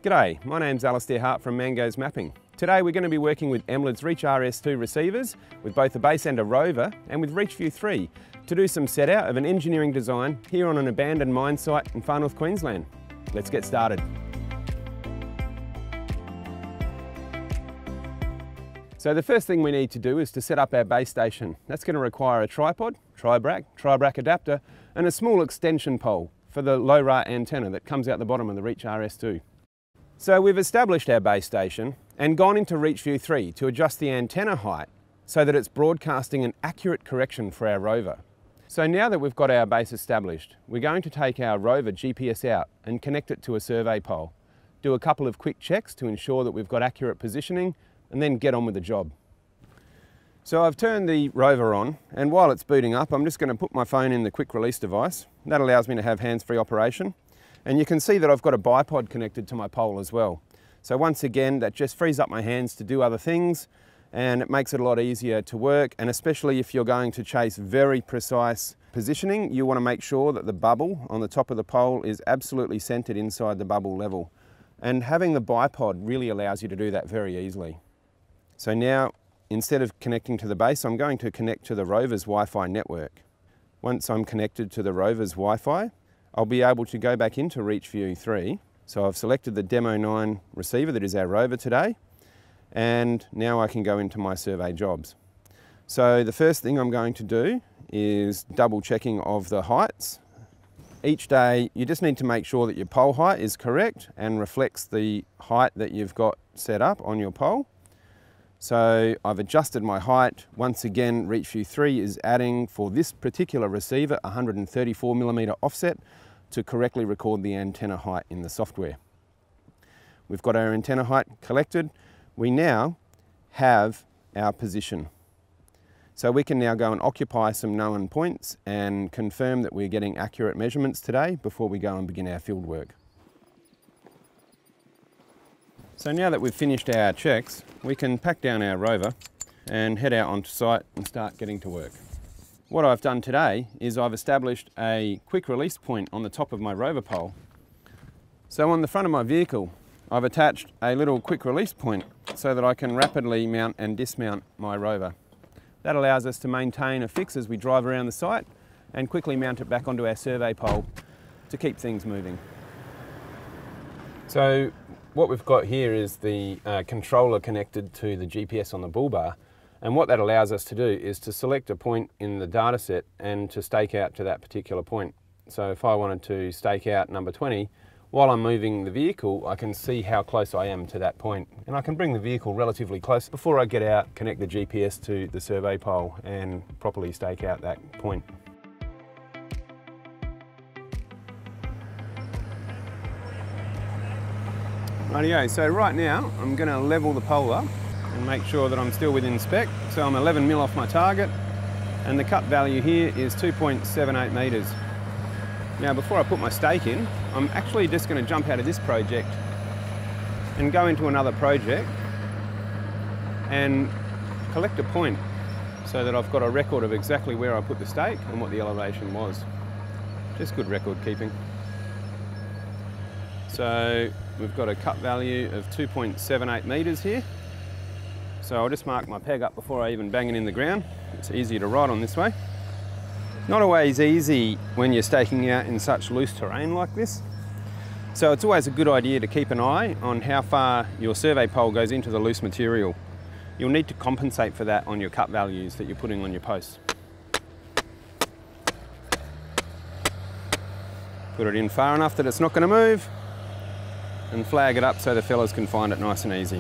G'day, my name's Alistair Hart from Mango's Mapping. Today we're going to be working with Emlid's Reach RS2 receivers with both a base and a rover, and with Reachview 3 to do some set out of an engineering design here on an abandoned mine site in far north Queensland. Let's get started. So the first thing we need to do is to set up our base station. That's going to require a tripod, tri-brack adapter and a small extension pole for the low RA antenna that comes out the bottom of the Reach RS2. So we've established our base station and gone into Reachview 3 to adjust the antenna height so that it's broadcasting an accurate correction for our rover. So now that we've got our base established, we're going to take our rover GPS out and connect it to a survey pole, do a couple of quick checks to ensure that we've got accurate positioning, and then get on with the job. So I've turned the rover on, and while it's booting up, I'm just going to put my phone in the quick release device. That allows me to have hands-free operation. And you can see that I've got a bipod connected to my pole as well. So once again, that just frees up my hands to do other things, and it makes it a lot easier to work. And especially if you're going to chase very precise positioning, you want to make sure that the bubble on the top of the pole is absolutely centered inside the bubble level. And having the bipod really allows you to do that very easily. So now, instead of connecting to the base, I'm going to connect to the rover's Wi-Fi network. Once I'm connected to the rover's Wi-Fi, I'll be able to go back into Reachview 3. So I've selected the Demo 9 receiver that is our rover today, and now I can go into my survey jobs. So the first thing I'm going to do is double checking of the heights. Each day you just need to make sure that your pole height is correct and reflects the height that you've got set up on your pole. So I've adjusted my height. Once again, Reachview 3 is adding, for this particular receiver, 134mm offset to correctly record the antenna height in the software. We've got our antenna height collected. We now have our position. So we can now go and occupy some known points and confirm that we're getting accurate measurements today before we go and begin our field work. So now that we've finished our checks, we can pack down our rover and head out onto site and start getting to work. What I've done today is I've established a quick release point on the top of my rover pole. So on the front of my vehicle, I've attached a little quick release point so that I can rapidly mount and dismount my rover. That allows us to maintain a fix as we drive around the site and quickly mount it back onto our survey pole to keep things moving. So what we've got here is the controller connected to the GPS on the bull bar, and what that allows us to do is to select a point in the data set and to stake out to that particular point. So if I wanted to stake out number 20, while I'm moving the vehicle, I can see how close I am to that point, and I can bring the vehicle relatively close before I get out, connect the GPS to the survey pole and properly stake out that point. Rightio, so right now I'm going to level the pole up and make sure that I'm still within spec. So I'm 11mm off my target, and the cut value here is 2.78 metres. Now before I put my stake in, I'm actually just going to jump out of this project and go into another project and collect a point so that I've got a record of exactly where I put the stake and what the elevation was. Just good record keeping. So we've got a cut value of 2.78 metres here. So I'll just mark my peg up before I even bang it in the ground. It's easier to ride on this way. Not always easy when you're staking out in such loose terrain like this. So it's always a good idea to keep an eye on how far your survey pole goes into the loose material. You'll need to compensate for that on your cut values that you're putting on your posts. Put it in far enough that it's not going to move, and flag it up so the fellas can find it nice and easy.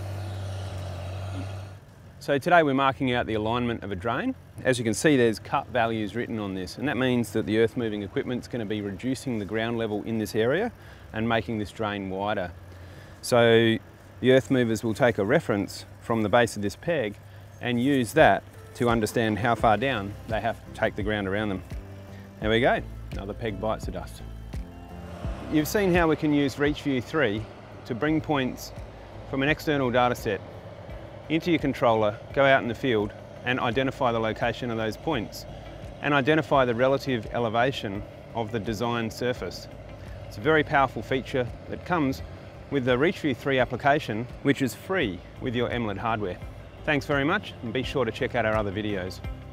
So today we're marking out the alignment of a drain. As you can see, there's cut values written on this, and that means that the earth moving equipment's going to be reducing the ground level in this area and making this drain wider. So the earth movers will take a reference from the base of this peg and use that to understand how far down they have to take the ground around them. There we go, another peg bites the dust. You've seen how we can use Reachview 3 to bring points from an external data set into your controller, go out in the field and identify the location of those points and identify the relative elevation of the design surface. It's a very powerful feature that comes with the Reachview 3 application, which is free with your Emlid hardware. Thanks very much, and be sure to check out our other videos.